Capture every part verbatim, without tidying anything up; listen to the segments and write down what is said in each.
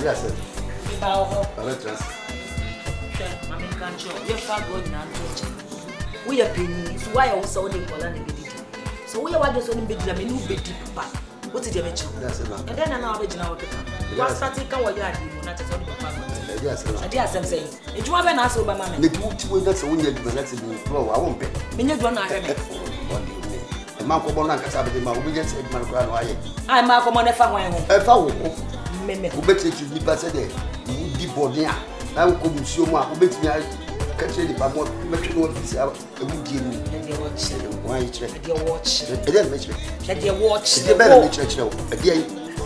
Yes, sir. Bao. Electricity. Mami can't show. You far go now. We are penny. So why are we so only Poland and Biddy? So we are what is only Biddy. I mean, who Biddy Papa? What is the matter? Yes, sir. And then I'm now original. What's that? Take away your idea. Not just only Papa. Yes, sir. Yes, I'm saying. If you have an answer, Obama, the two that's when you're doing that's in the floor. I won't pay. When you're going to have it. Marco Bonanca, we just said, Marco, I'm Marco Monefa. If I will, who bet you to be passed there. Deep body. I will come to you, who bet me I catch any but what metro office out. A good deal. Why you check your watch? It doesn't make it. Let your watch the better church now. Again,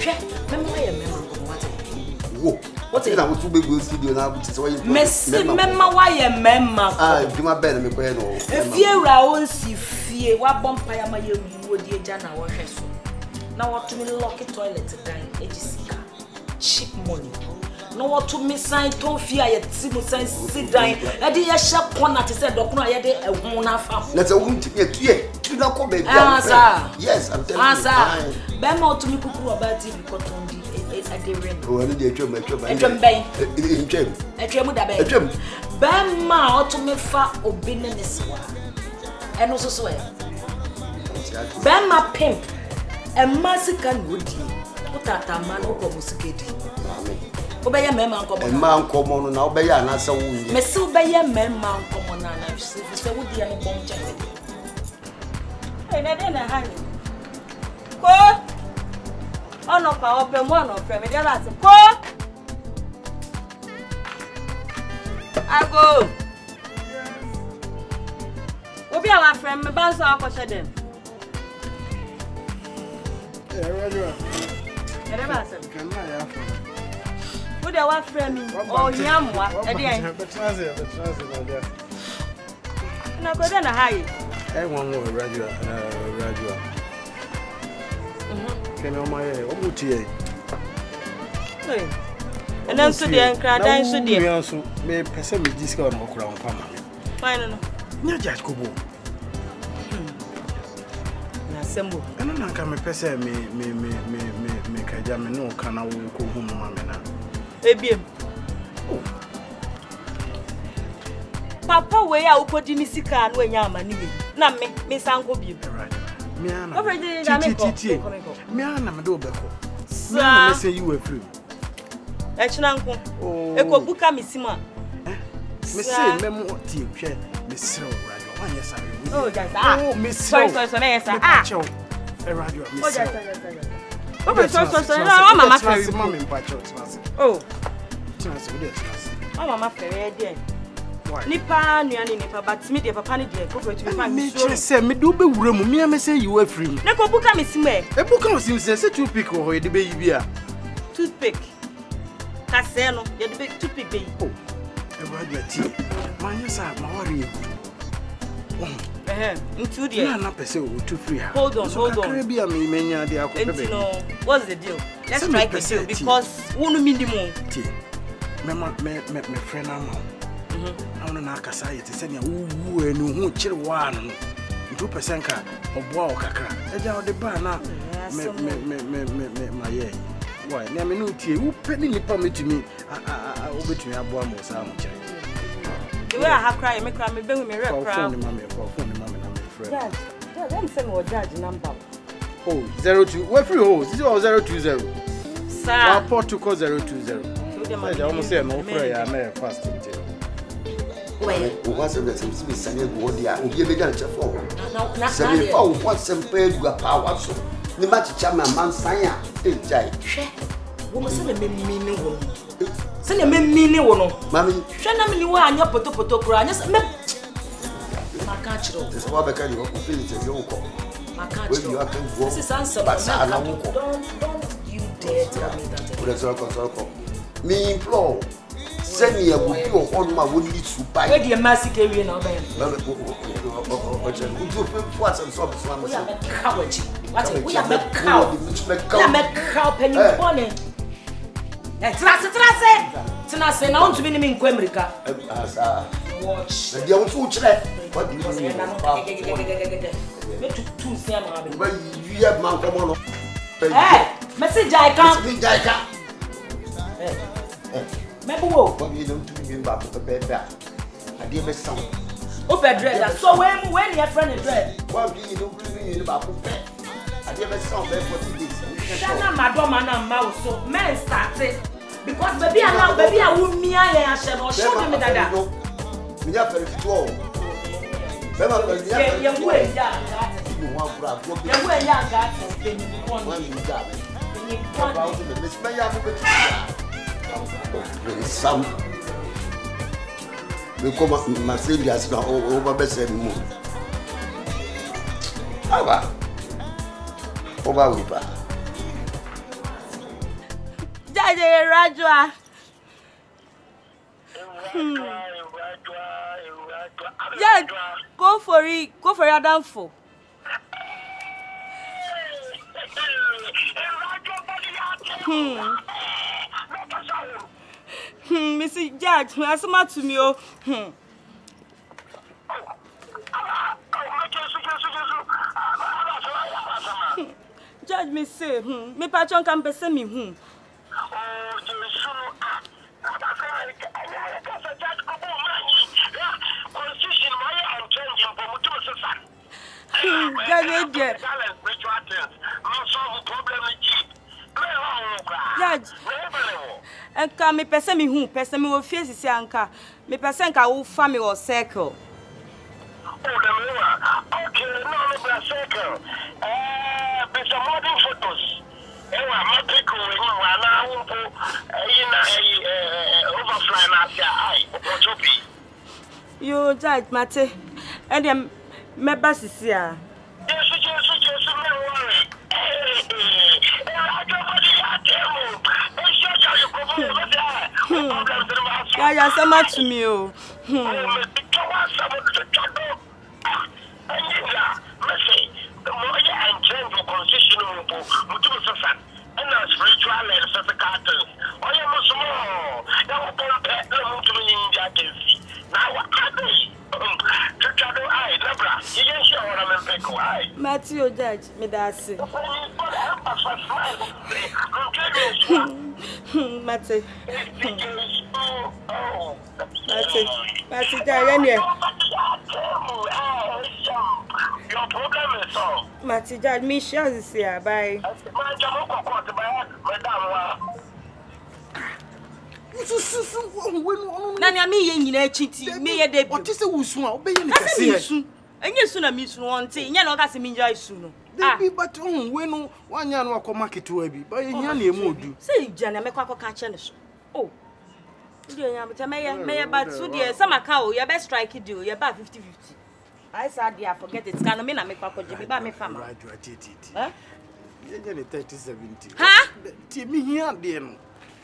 what is that? To be good studio now, which is why you miss Memma. Why a memma? I do my better. If you are on see fear, what bumpire my you would dear Jana or Hesso. Now what to me lock a toilet to dine, Ejisica. Cheap money. No what to me sign to fear yet sign sit down. I did a sharp corner to say, Doctor, I had a woman. Let's a wound to be a tear. To not come back. Yes, I'm telling you. Bemo to me cuckoo about it because on the a day. Oh, I did a drum, a drum, a drum, a drum, a drum, a drum. Bema to me far or business. And also swear. Bema pimp. A massacre would you put at a man who comes to get it. Obey a man come on now, obey an answer. Miss Obey a man come on, and I say, would be any bomb jacket. And I didn't hang it. What? Oh, no, power open one of them. That's a quote. I go. We'll be our friend, my boss. I'll push them. Yeah, right. Can I have who they want friend me? Oh, Yamwa. And then, but transit, but transit. And I go down a high. I want more radio, radio. Can I my own tea? And then so the anchor, then so the also may person with discount or crown family. Fine, no, just go. Assemble. And I come a person, me, me, me, me, me, me, Kajam, no, can I walk home, Mamma? Baby. Papa, where I will put Jimmy Sika and when you're money. Not me, Miss Uncle Beauty. Miana, Miana, Madobeko. Sir, I say you were free. Echnanko, oh, Eco Buka Missima. Miss Memo tea, Miss Row, yes, I oh, yes, ah, Miss Sorry, sorry, sorry, ah, a radio, Miss. Oh, sorry, sorry, sorry, I'm a master, Mammy, by church. Oh, I'm a master, dear. Nipa, Nipa, but me, dear Papa, dear, go to me. Say, me do be room, me, I say you were free. Neco Buka Miss May. A book of him says, toothpick or the baby. Toothpick. Cassano, the big toothpick baby. Oh, a radio tea. My yes, I'm worried. Eh, into the air, not too free. Hold on, hold on. Caribbean, me, mania, the alcohol. What's the deal? Let's strike a deal because one minimum. Mamma, my friend, I'm on an Akasai to send you who and who chill one. Two percent car or bow cacra. And down the bar now. My yeah. Why, never knew tea. Who penny permit to me? I will bet me a bomb or some child. The way I have cried, make me bring me a phone, mammy, for phone, mammy, and my friend. Don't send more judge number. Oh, zero two. Where free holes? This is zero two zero. Sir, I'll port to call zero two zero. I almost say no prayer. I may fast until. What's the same as Sunday? What they are, we give a for. Seven four, what's some pay to a power so. The match chairman, man, Saya, a jay. Woman, send a meaning one. Send a meaning one. Mammy, send a new one, your potato cry. Yes, I can't show this. What I can you feel it in your call. I can't you have to go. This is answer, but I don't, don't you dare tell me that. Let's all me implore. Send me a wood on my wood to buy. Where the massive area now, Ben? What's and some we are coward. What we are a cow. We are a cow penny morning. Trace, trace. Tenase, now to be in Quemrica. Watch. The young food. What do you mean? Two Sam. You have Mount Common. Hey, message I can't be Jaika. Eh. Eh. Maybe wo. What you don't do me back to the bed. I did my son. Open dread. So when when your friend is dread. What you don't do me back to bed. I did my son bed for this. Shana madoma na mouse so men started because baby allow baby I will me I shall not show me that. Me ya fere fito. Be ma fere ya. Ye wo ya. You want bra. Ye wo ya ga so be me one. One you got. Ni one. Me me ya mo betu ya. Sam. Me come ma say bi as na o ba be say mu. Aba. Oba we ba. Jaje Rajwa. Hmm. Yeah, go for it. Go for your downfall. Hmm. Hmm, Missus Judge, listen to me. Oh. Hmm. Judge me say, hmm, me patron can pese me, hmm. Judge, Judge, and can me pese me who pese me will face this anchor. Me pese ka will family or circle. Okay, no, no, circle. Uh, there's some modern photos. Ewa matriko wenye wana umpo ina overfly na sia ai ochopi. Yo, Judge, mate. And them me basisi a. Yes, yes, yes, me worry. Eh, I don't want to tell you. Eh, you come over. Yeah, yeah, so much to me, oh. Hmm. Matthew Judge, me that's it. Matthew. Matthew. Matthew, Judge, your problem is solved. Matthew, Judge, me share this here. Bye. Nani me ye nyina chiti me ye debi. What is the wusu a obeye ni kase? Enye su na mi su won te, nya na o ka se mi nja isu no. Debi but on we no wanya no akọ market wa bi. Ba ye nya na emu odu. Say jana me kwa ka che ne so. Oh. Ndi nya but me ye me ye but so dey some aka o ye be strike deal, ye ba fifty fifty. I said there forget it. Can me na me kwa ko je ba me fam. Right, right, it. Huh? Ye nya ne thirty seventy. Ha? Ti mi hia de no.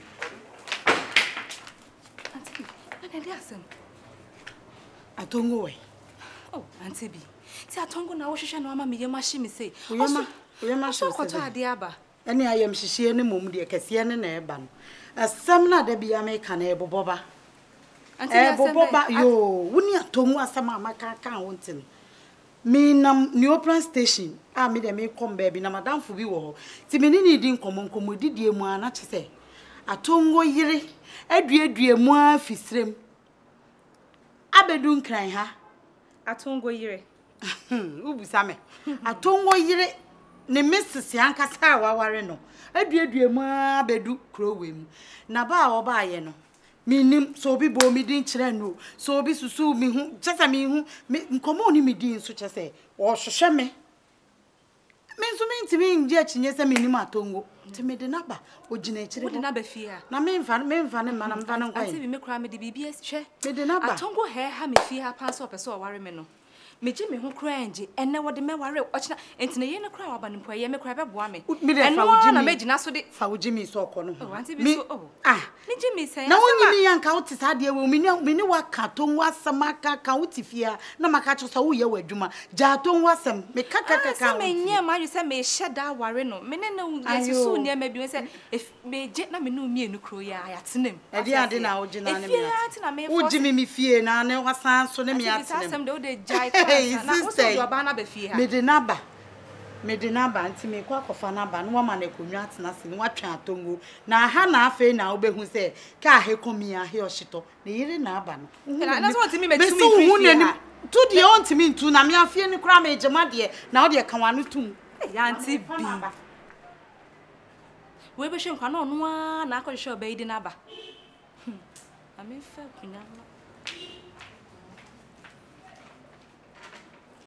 Auntie, what are they Atongo we. Oh, Auntie B. See atongo na wo hwehwe no ama me yema hye me say. Oyema, oyema so koto ade aba. Ene ayem hyehye ne mom de kese ne na eba no. Asam na da bia me ka na eboboba. Auntie eboboba yo, woni atongo asam amaka kan wonte no. Me nam Neoplan station, a me de me kom ba bi na madam fu bi wo ho. Ti me ni ni di nkomo nkomo didie mu ana chese. Atongo yire aduadua mu afisrem abedu nkran ha atongo yire ubusa me atongo yire ne misisi ankasa awaware no aduadua mu abedu krowem na ba wo ba ye no minim so bi bo mi din kire no so bi susu mi hu chese mi hu nkomo ni mi din so chese wo hwehwe me menso mentimi nje achinye se minim atongo timi de naba ogina kire wo de naba fia na me mfa me mfa ne mana mfa ne nkwan ati bi me kra me de bibia hwe me de naba atongo he ha me fia pa so opeso ware me no meji me ho kra nje enne wo de me ware ochina entine ye ne kra wa ba ne mpo ye me kra be boa me enne na meji na so de fa wogimi so okọ no ho ati bi so oh ah ni ji me say na wonyi mi yanka wo ti sade we mi ni ni wa ka to nwa sama ka ka wo ti fia na maka cho so wo ye wadwuma ja to nwa sam me kaka kaka me nye ma ju say me sheda ware no me ne na yesusu ne ma bi say me je na me no mi enu kro ya ayatenem e dia ade na ogina ne me ati wo jimi mi fie na ne wasan so ne mi atenem asem de wo de jai na wo so do ba na be fie ha me de naba me de na ba nti me kwa kofa na ba no wa ma na konwa atena se no watwa atongo na ha na afa na obehu se ka he komi a he ohito na yire na aba no na so ntimi metu mi free ha tu de on ntimi ntu na me afie ni kura me jema de na o de kan wa no tum ya nti bi we be hwe nkwa na ono a na akọ hwe obayi di na aba ame fa kunya